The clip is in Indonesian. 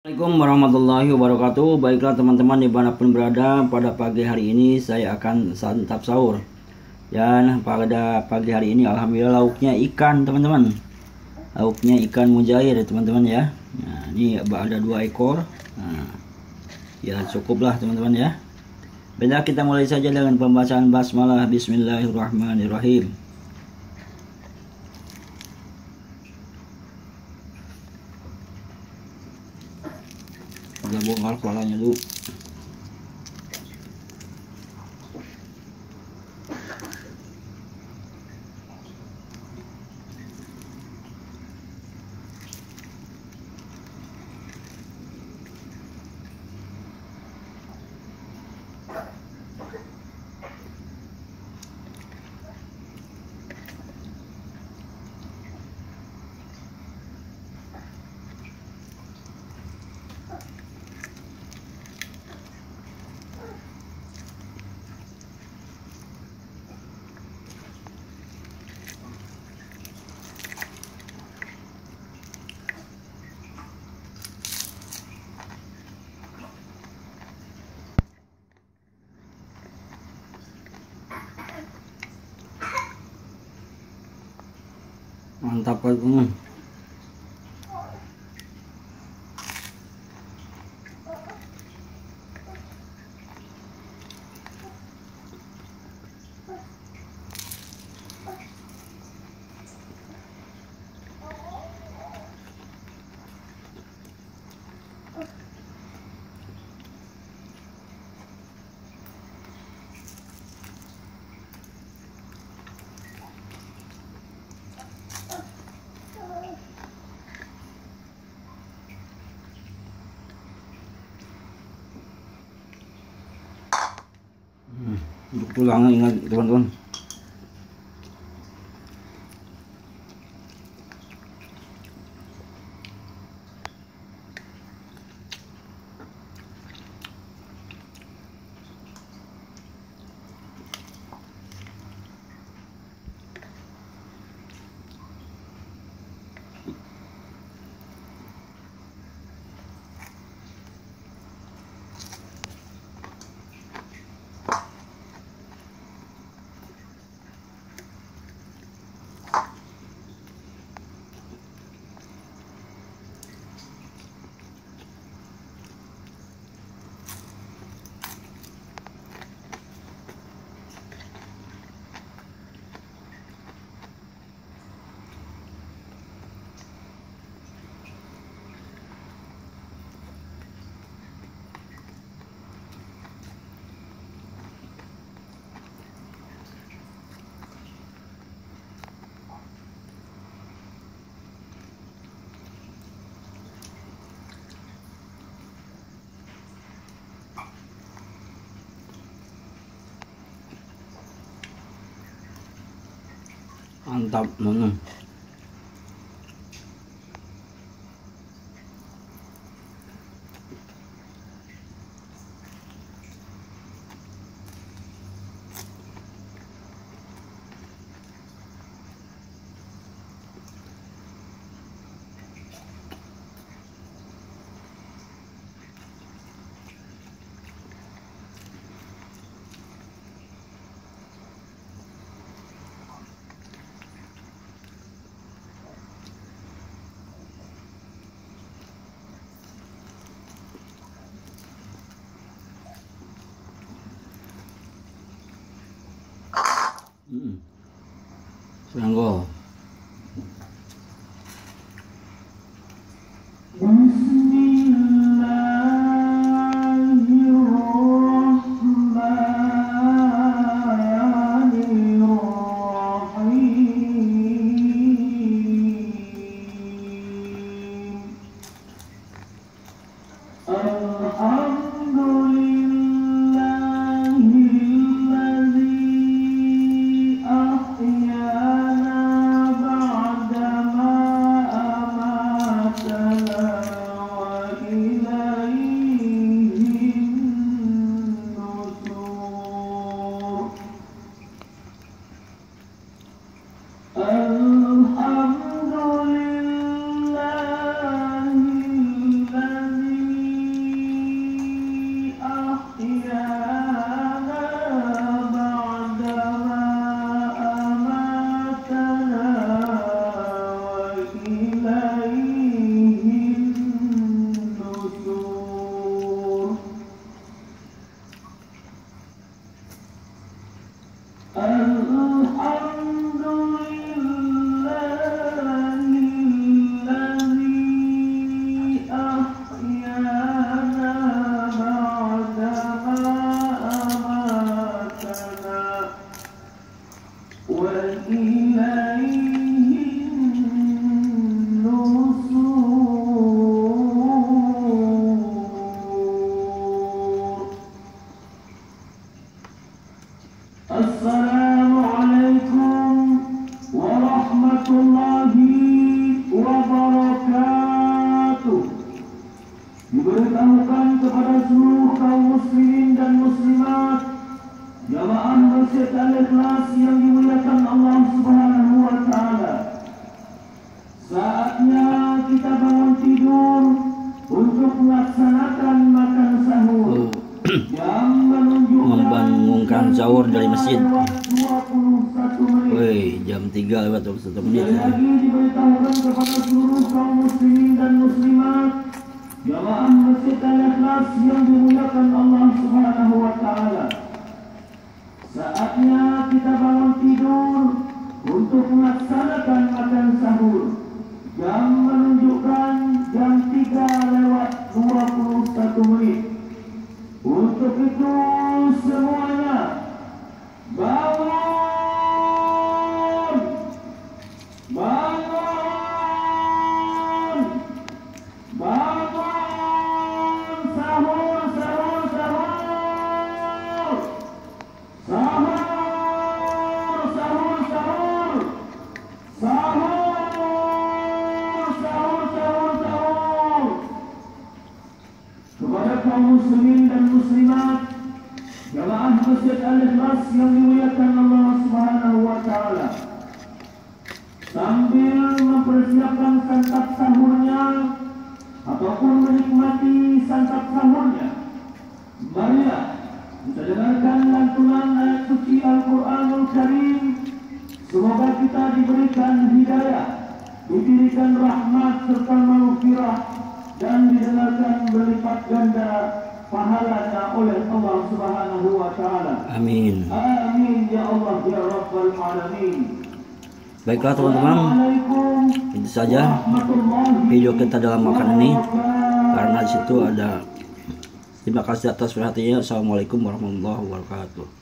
Assalamualaikum warahmatullahi wabarakatuh. Baiklah teman-teman, dimanapun berada, pada pagi hari ini saya akan santap sahur. Dan pada pagi hari ini alhamdulillah lauknya ikan teman-teman. Lauknya ikan mujair teman-teman ya. Nah, ini ada 2 ekor. Nah, ya cukuplah teman-teman ya. Baiklah, kita mulai saja dengan pembacaan basmalah. Bismillahirrahmanirrahim. Udah bongkar kepalanya dulu. Mantap kan teman. Untuk tulang ingat teman-teman. Mantap teman-teman. Sanggo. diberitahukan kepada seluruh kaum muslimin dan muslimat jamaah Masjid Al-Ikhlas yang dimuliakan Allah Subhanahu wa taala. Saatnya kita bangun tidur untuk melaksanakan makan sahur yang membangunkan sahur dari masjid. Woi, jam 3 lewat 21 menit. Lagi diberitahukan kepada seluruh kaum muslimin dan muslimat jamaah Masjid Al-Ikhlas yang dimuliakan Allah Subhanahu wa taala. Saatnya kita bangun tidur untuk melaksanakan makan sahur yang menunjukkan jam 3 lewat 21 menit. Untuk itu semuanya bangun, bangun, bangun, sahur, sahur, sahur, sahur, sahur, sahur, sahur, sahur, sahur. Kepada kaum muslimin dan muslimat jamaah Masjid Al-Ikhlas yang dimuliakan Allah Subhanahu wa taala, sambil mempersiapkan santap sahurnya ataupun menikmati santap sahurnya, marilah kita dengarkan lantunan ayat suci Al-Qur'anul Karim. Semoga kita diberikan hidayah, diberikan rahmat serta maghfirah, dan didengarkan berlipat ganda pahalanya oleh Allah Subhanahu wa taala. Amin. Amin ya Allah ya Rabbal alamin. Baiklah teman-teman, itu saja video kita dalam makan ini, karena di situ ada. Terima kasih atas perhatiannya. Assalamualaikum warahmatullahi wabarakatuh.